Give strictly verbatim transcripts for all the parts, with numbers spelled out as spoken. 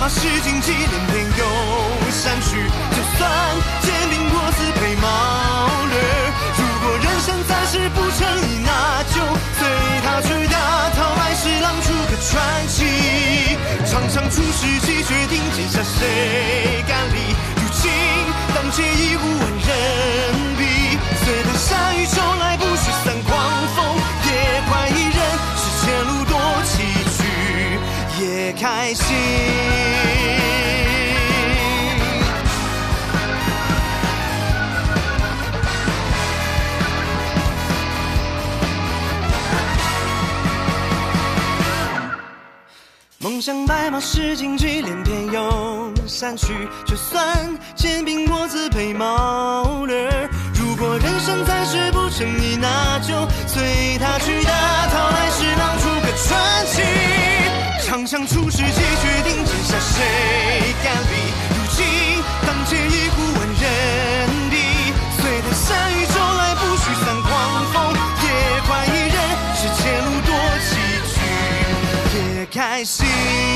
马是荆棘，连天又闪去。就算肩并过自配毛驴，如果人生暂时不成意，那就随他去打。讨来是浪出个传奇，场上出世纪，决定接下谁敢理。如今当街已无万人比，随着下雨骤来，不许散狂风，也快一人，是前路多崎岖，也开心。梦想白马是荆棘，连天又闪去。就算肩并过自配毛驴，如果人生暂时不成意，那就随他去打。讨来是浪出个传奇，场上出世纪，决定接下谁敢理。如今当街一呼万人敌，随他下雨骤来，不许散狂风，也快一人，是前路多崎岖，也开心。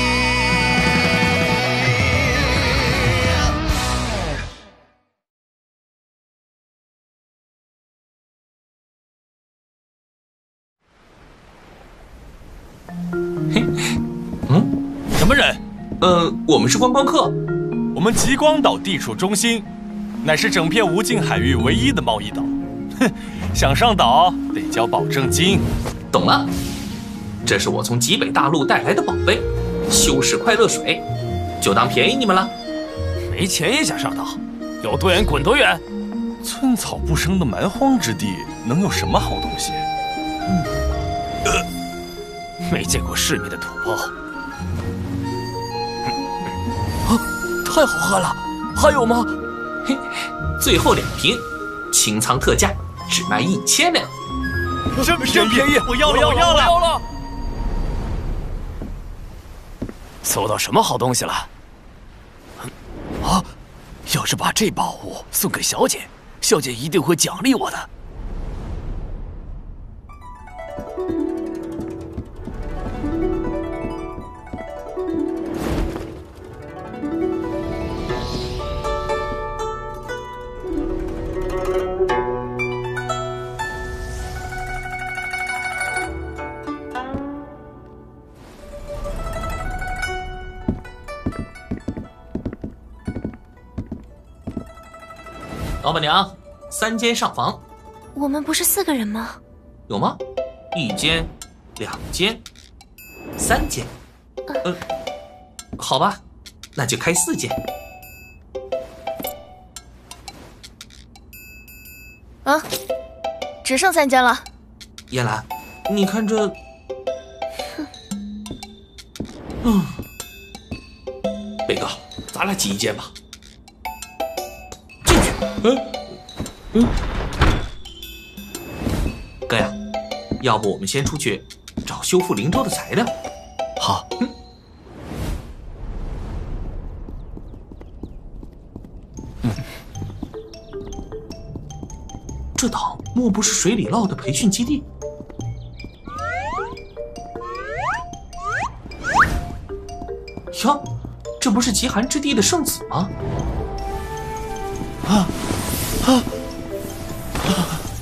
嘿，嗯， 什么人？ 呃，我们是观光客。 我们极光岛地处中心，乃是整片无尽海域唯一的贸易岛。哼，想上岛得交保证金。 懂了，这是我从极北大陆带来的宝贝——修士快乐水，就当便宜你们了。 没钱也想上岛，有多远滚多远。寸草不生的蛮荒之地，能有什么好东西？嗯，呃，没见过世面的土包。 啊，太好喝了！还有吗？ 嘿，最后两瓶，清仓特价，只卖一千两。 真真便宜！我要了，我要了， 要了！ 搜到什么好东西了？ 啊！要是把这宝物送给小姐，小姐一定会奖励我的。 老板娘，三间上房。 我们不是四个人吗？ 有吗？一间、两间、三间。呃，好吧，那就开四间。 啊，只剩三间了。 叶兰，你看这……嗯，北哥，咱俩挤一间吧。进去。嗯嗯。哥呀，要不我们先出去找修复灵舟的材料？ 好。 嗯。嗯。这岛莫不是水里捞的培训基地？呀，这不是极寒之地的圣子吗？啊啊啊！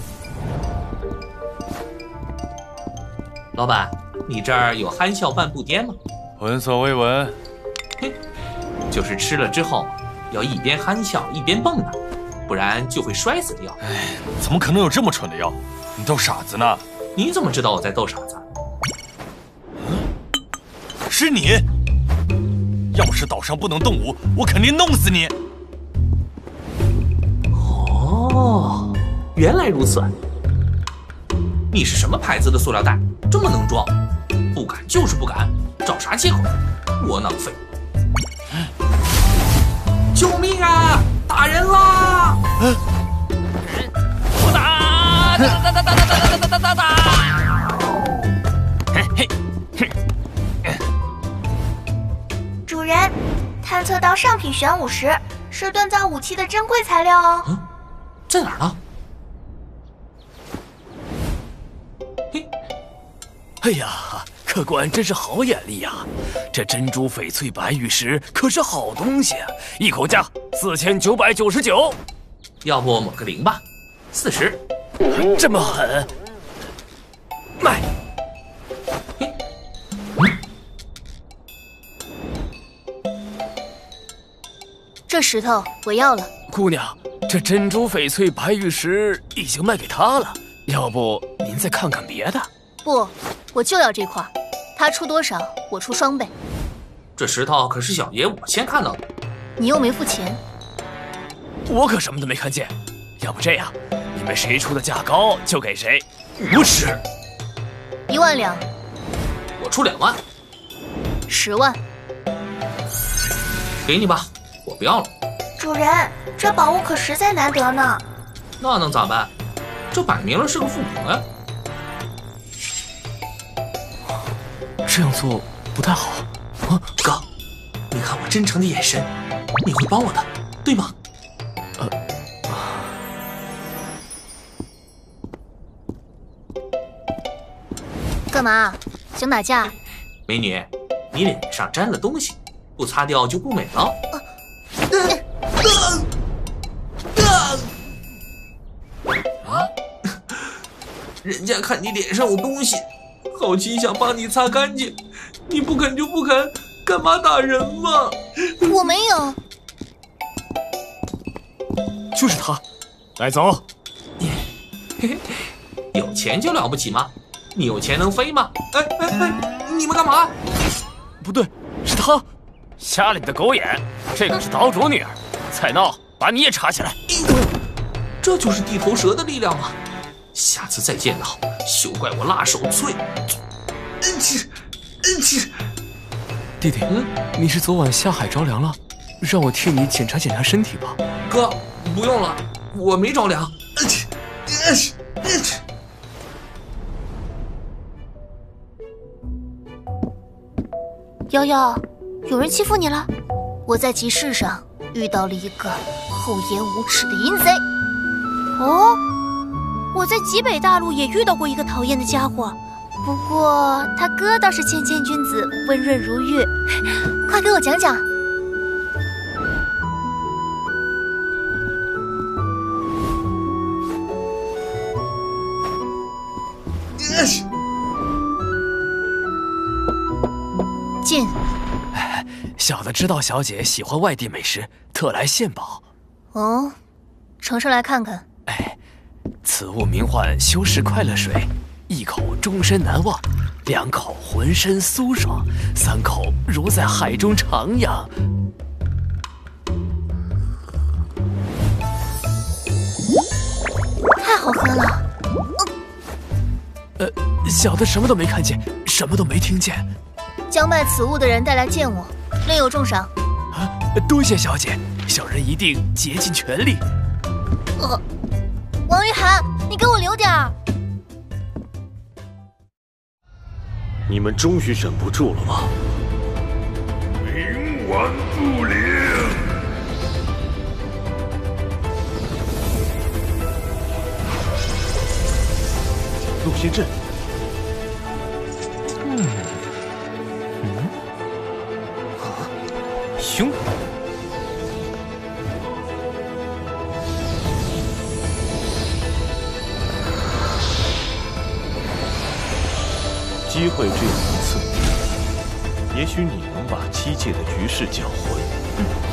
老板，你这儿有憨笑半步癫吗？ 闻所未闻。 嘿，就是吃了之后要一边憨笑一边蹦跶，不然就会摔死掉。 哎，怎么可能有这么蠢的药？你逗傻子呢？ 你怎么知道我在逗傻子？ 嗯，是你。要是岛上不能动武，我肯定弄死你。 哦，原来如此。你是什么牌子的塑料袋？这么能装？不敢就是不敢，找啥借口？窝囊废！救命啊！打人啦！ 嗯，不打！打打打打打打打打打打！ 嘿嘿。主人，探测到上品玄武石，是锻造武器的珍贵材料哦。 嗯，在哪儿呢？嘿， 哎呀， 客官真是好眼力呀！这珍珠翡翠白玉石可是好东西，一口价四千九百九十九。 要不抹个零吧，四十。 这么狠，卖！ 这石头我要了。 姑娘，这珍珠翡翠白玉石已经卖给他了，要不您再看看别的？ 不，我就要这块，他出多少，我出双倍。 这石头可是小爷我先看到的， 你又没付钱。 我可什么都没看见。要不这样，你们谁出的价高就给谁。 无耻！ 一万两。 我出两万。 十万。 给你吧，我不要了。 主人，这宝物可实在难得呢。 那能咋办？这摆明了是个富平呀。 这样做不太好。 啊，哥，你看我真诚的眼神，你会帮我的，对吗？ 呃。 干嘛？想打架？ 美女，你脸上沾了东西，不擦掉就不美了。啊！人家看你脸上有东西，好奇想帮你擦干净，你不肯就不肯，干嘛打人嘛？ 我没有。 就是他，带走。 有钱就了不起吗？你有钱能飞吗？哎哎哎，你们干嘛？ 不对，是他！瞎了你的狗眼！这个是岛主女儿，再闹把你也插起来！ 这就是地头蛇的力量吗？下次再见到，休怪我辣手脆！嗯去，嗯去。 弟弟，嗯，你是昨晚下海着凉了？让我替你检查检查身体吧。 哥，不用了，我没着凉。嗯去，嗯去，嗯去。 瑶瑶，有人欺负你了？我在集市上遇到了一个厚颜无耻的淫贼。哦，我在极北大陆也遇到过一个讨厌的家伙，不过他哥倒是谦谦君子，温润如玉。快给我讲讲。进。 小的知道小姐喜欢外地美食，特来献宝。 哦，呈上来看看。 哎，此物名唤修石快乐水，一口终身难忘，两口浑身酥爽，三口如在海中徜徉。 太好喝了。 呃，小的什么都没看见，什么都没听见。 将卖此物的人带来见我，另有重赏。 啊，多谢小姐，小人一定竭尽全力。 呃，王玉涵，你给我留点儿。 你们终于忍不住了吗？ 冥顽不灵。 陆仙阵。 嗯。嗯，啊，凶！ 机会只有一次，也许你能把七界的局势搅浑。